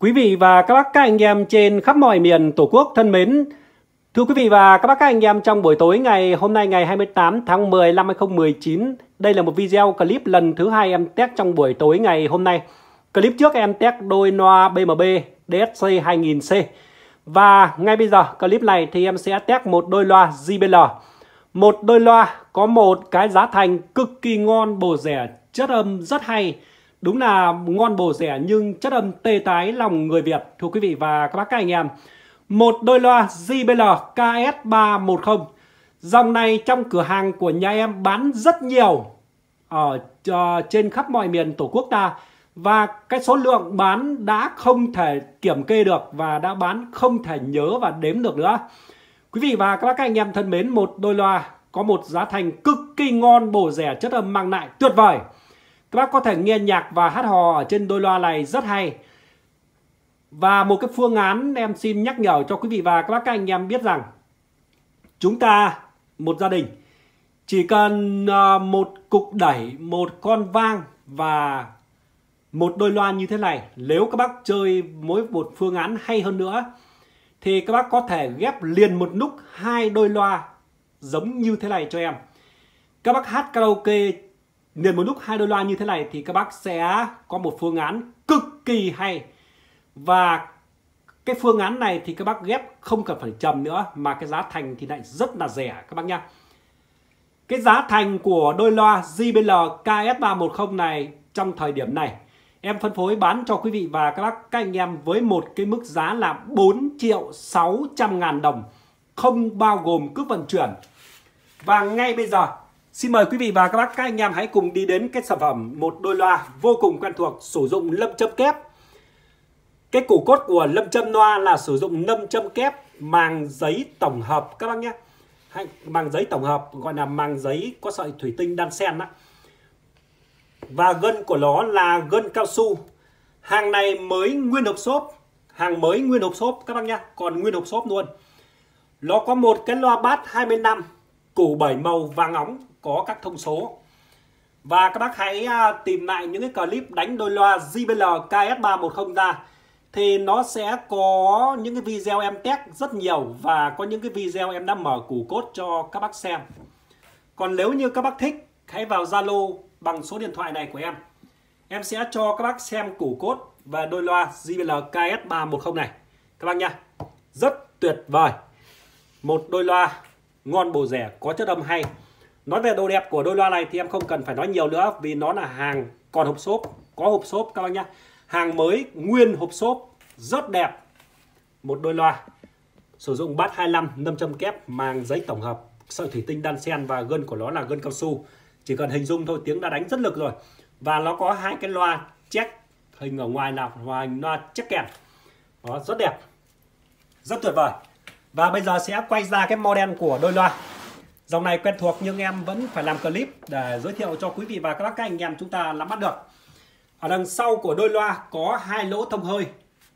Quý vị và các bác, các anh em trên khắp mọi miền Tổ quốc thân mến. Thưa quý vị và các bác, các anh em, trong buổi tối ngày hôm nay ngày 28 tháng 10 năm 2019, đây là một video clip lần thứ hai em test trong buổi tối ngày hôm nay. Clip trước em test đôi loa BMB DSC 2000C. Và ngay bây giờ clip này thì em sẽ test một đôi loa JBL. Một đôi loa có một cái giá thành cực kỳ ngon, bổ rẻ, chất âm rất hay. Đúng là ngon bổ rẻ nhưng chất âm tê tái lòng người Việt. Thưa quý vị và các bác, các anh em, một đôi loa JBL KS310. Dòng này trong cửa hàng của nhà em bán rất nhiều ở trên khắp mọi miền Tổ quốc ta. Và cái số lượng bán đã không thể kiểm kê được và đã bán không thể nhớ và đếm được nữa. Quý vị và các bác, các anh em thân mến, một đôi loa có một giá thành cực kỳ ngon, bổ rẻ, chất âm mang lại tuyệt vời. Các bác có thể nghe nhạc và hát hò ở trên đôi loa này rất hay. Và một cái phương án em xin nhắc nhở cho quý vị và các bác, các anh em biết rằng chúng ta, một gia đình, chỉ cần một cục đẩy, một con vang và một đôi loa như thế này. Nếu các bác chơi mỗi một phương án hay hơn nữa thì các bác có thể ghép liền một lúc hai đôi loa giống như thế này cho em. Các bác hát karaoke liền một lúc hai đôi loa như thế này thì các bác sẽ có một phương án cực kỳ hay. Và cái phương án này thì các bác ghép không cần phải trầm nữa, mà cái giá thành thì lại rất là rẻ các bác nhá. Cái giá thành của đôi loa JBL KS310 này trong thời điểm này em phân phối bán cho quý vị và các bác, các anh em với một cái mức giá là 4.600.000 đồng, không bao gồm cước vận chuyển. Và ngay bây giờ xin mời quý vị và các bác, các anh em hãy cùng đi đến cái sản phẩm một đôi loa vô cùng quen thuộc, sử dụng lâm châm kép. Cái củ cốt của lâm châm loa là sử dụng lâm châm kép màng giấy tổng hợp các bác nhé. Màng giấy tổng hợp gọi là màng giấy có sợi thủy tinh đan xen đó. Và gân của nó là gân cao su. Hàng này mới nguyên hộp xốp, hàng mới nguyên hộp xốp các bác nhé, còn nguyên hộp xốp luôn. Nó có một cái loa bass 25, củ 7 màu vàng óng, có các thông số. Và các bác hãy tìm lại những cái clip đánh đôi loa JBL KS310 ra thì nó sẽ có những cái video em test rất nhiều và có những cái video em đã mở củ cốt cho các bác xem. Còn nếu như các bác thích, hãy vào Zalo bằng số điện thoại này của em. Em sẽ cho các bác xem củ cốt và đôi loa JBL KS310 này các bác nha. Rất tuyệt vời. Một đôi loa ngon bổ rẻ, có chất âm hay. Nói về độ đẹp của đôi loa này thì em không cần phải nói nhiều nữa, vì nó là hàng còn hộp xốp, có hộp xốp các bác nhá. Hàng mới nguyên hộp xốp, rất đẹp. Một đôi loa sử dụng bass 25, lâm châm kép, màng giấy tổng hợp, sợi thủy tinh đan xen và gân của nó là gân cao su. Chỉ cần hình dung thôi, tiếng đã đánh rất lực rồi. Và nó có hai cái loa check hình ở ngoài nào, ngoài loa check kèn. Đó, rất đẹp, rất tuyệt vời. Và bây giờ sẽ quay ra cái model của đôi loa. Dòng này quen thuộc nhưng em vẫn phải làm clip để giới thiệu cho quý vị và các bác, các anh em chúng ta nắm bắt được. Ở đằng sau của đôi loa có hai lỗ thông hơi.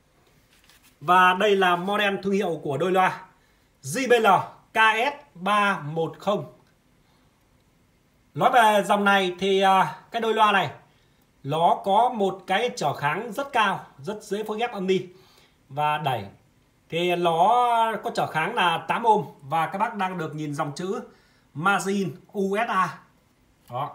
Và đây là model thương hiệu của đôi loa JBL KS310. Nói về dòng này thì cái đôi loa này nó có một cái trở kháng rất cao, rất dễ phối ghép âm đi và đẩy. Thì nó có trở kháng là 8 ohm và các bác đang được nhìn dòng chữ Margin USA. Đó.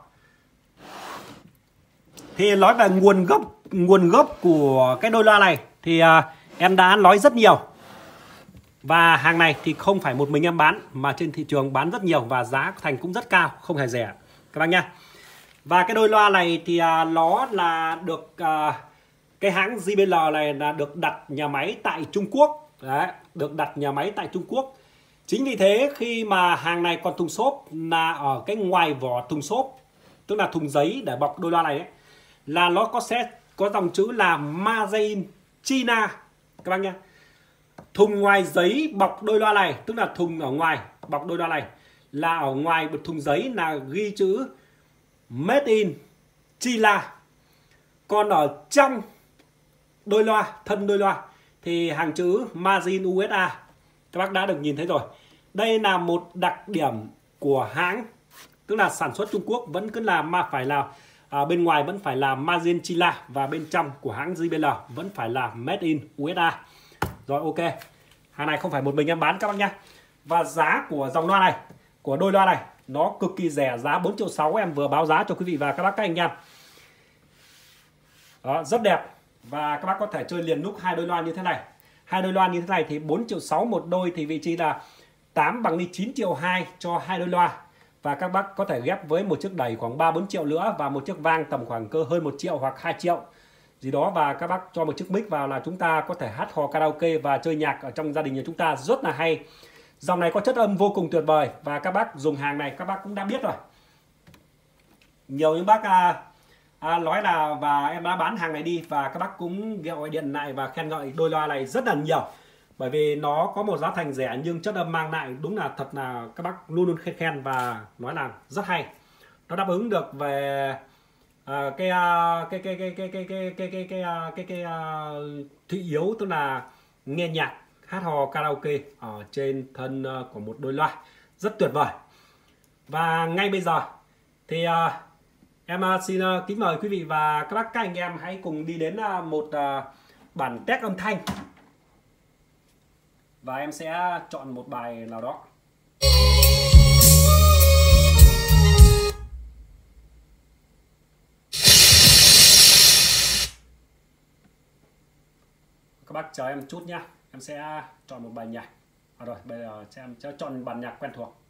Thì nói về nguồn gốc của cái đôi loa này thì em đã nói rất nhiều. Và hàng này thì không phải một mình em bán, mà trên thị trường bán rất nhiều và giá thành cũng rất cao, không hề rẻ các bác nha. Và cái đôi loa này thì nó là được cái hãng JBL này là được đặt nhà máy tại Trung Quốc. Đấy, được đặt nhà máy tại Trung Quốc. Chính vì thế khi mà hàng này còn thùng xốp là ở cái ngoài vỏ thùng xốp, tức là thùng giấy để bọc đôi loa này ấy, là nó sẽ có dòng chữ là Made in China các bác nhé. Thùng ngoài giấy bọc đôi loa này, tức là thùng ở ngoài bọc đôi loa này, là ở ngoài một thùng giấy là ghi chữ Made in China. Còn ở trong đôi loa, thân đôi loa thì hàng chữ Margin USA. Các bác đã được nhìn thấy rồi. Đây là một đặc điểm của hãng, tức là sản xuất Trung Quốc, vẫn cứ là mà phải là bên ngoài vẫn phải là Magentilla và bên trong của hãng JBL vẫn phải là Made in USA. Rồi ok, hàng này không phải một mình em bán các bác nhá. Và giá của dòng loa này, của đôi loa này, nó cực kỳ rẻ, giá 4.6 triệu em vừa báo giá cho quý vị và các bác các anh em. Đó, rất đẹp. Và các bác có thể chơi liền lúc hai đôi loa như thế này. Hai đôi loa như thế này thì 4.6 triệu một đôi, thì vị trí là 8 bằng đi 9.2 triệu cho hai đôi loa. Và các bác có thể ghép với một chiếc đẩy khoảng 3-4 triệu nữa và một chiếc vang tầm khoảng cơ hơn 1 triệu hoặc 2 triệu gì đó, và các bác cho một chiếc mic vào là chúng ta có thể hát hò karaoke và chơi nhạc ở trong gia đình nhà chúng ta rất là hay. Dòng này có chất âm vô cùng tuyệt vời và các bác dùng hàng này các bác cũng đã biết rồi. Nhiều những bác nói là và em đã bán hàng này đi, và các bác cũng gọi điện lại và khen ngợi đôi loa này rất là nhiều. Bởi vì nó có một giá thành rẻ nhưng chất âm mang lại đúng là thật là các bác luôn luôn khen và nói là rất hay. Nó đáp ứng được về thị yếu, tức là nghe nhạc, hát hò karaoke ở trên thân của một đôi loa rất tuyệt vời. Và ngay bây giờ thì em xin kính mời quý vị và các bác các anh em hãy cùng đi đến một bản test âm thanh. Và em sẽ chọn một bài nào đó. Các bác chờ em chút nhá. Em sẽ chọn một bài nhạc. Rồi, bây giờ em sẽ chọn bản nhạc quen thuộc.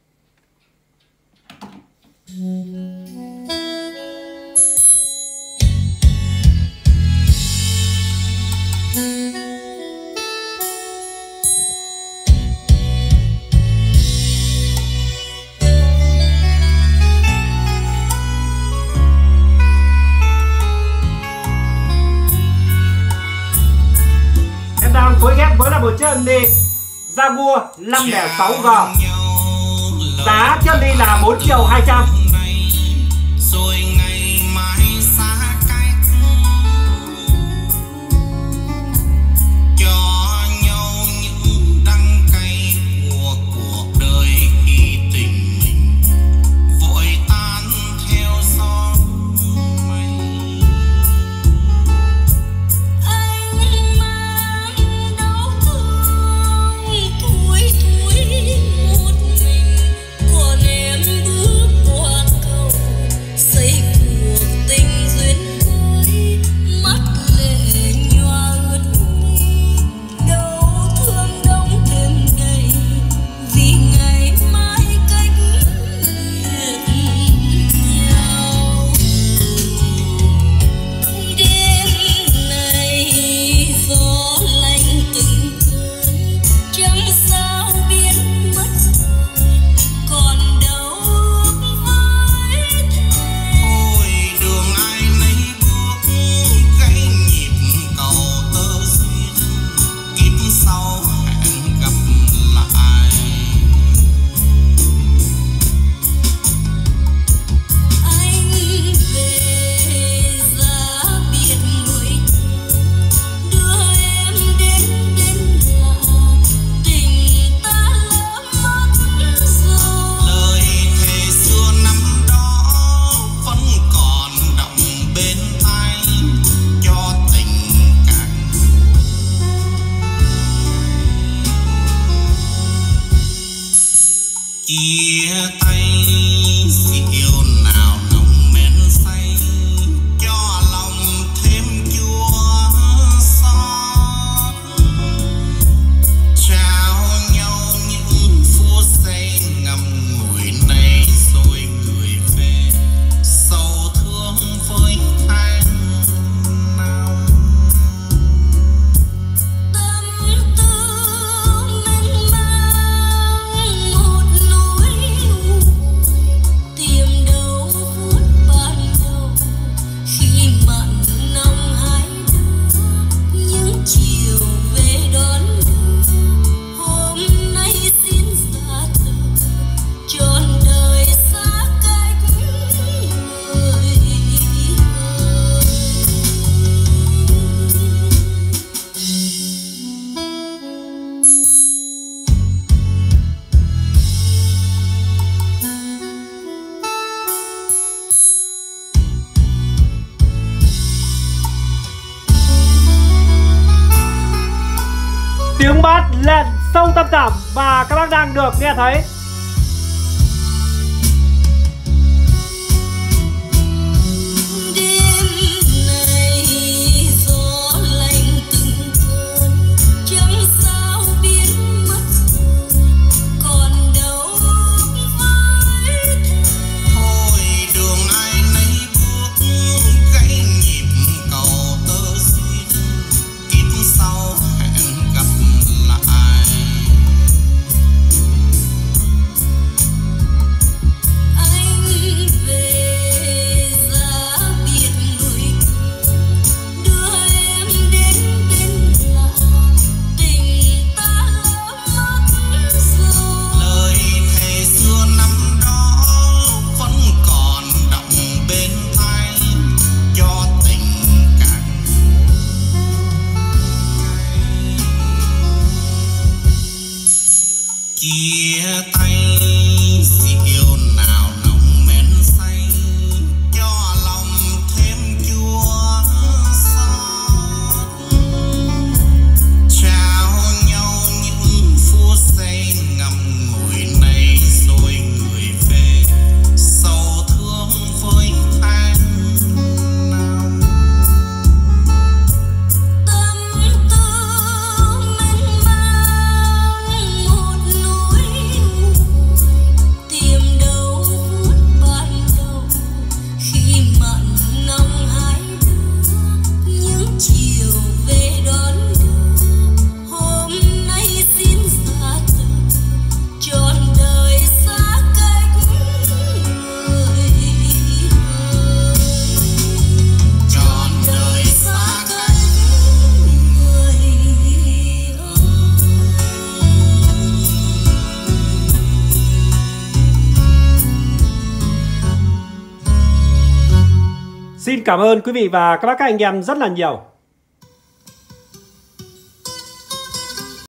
Phối ghép với là một chiếc âm đi Jaguar 506G. Giá chiếc âm đi là 4.2 triệu. chia tay rượu nào nồng men say cho lòng thêm chua xót, trao nhau những phút giây ngậm ngùi này rồi người về sầu thương với tháng nào. Tâm tư mênh mang một núi Tiếng bass lên sâu tâm giảm và các bác đang được nghe thấy. Chia tay rượu nào nồng men say, cho lòng thêm chua xót. Trao nhau những phút giây ngậm ngùi này rồi người về, sầu thương với tháng năm. Tâm tư mênh mang một nỗi tìm đâu phút ban đầu khi mặn nồng hai đứa, những chiều về đón đưa. Hôm nay xin ra từ trọn đời xa cách người ơi, trọn đời xa cách người ơi. Xin cảm ơn quý vị và các bác các anh em rất là nhiều.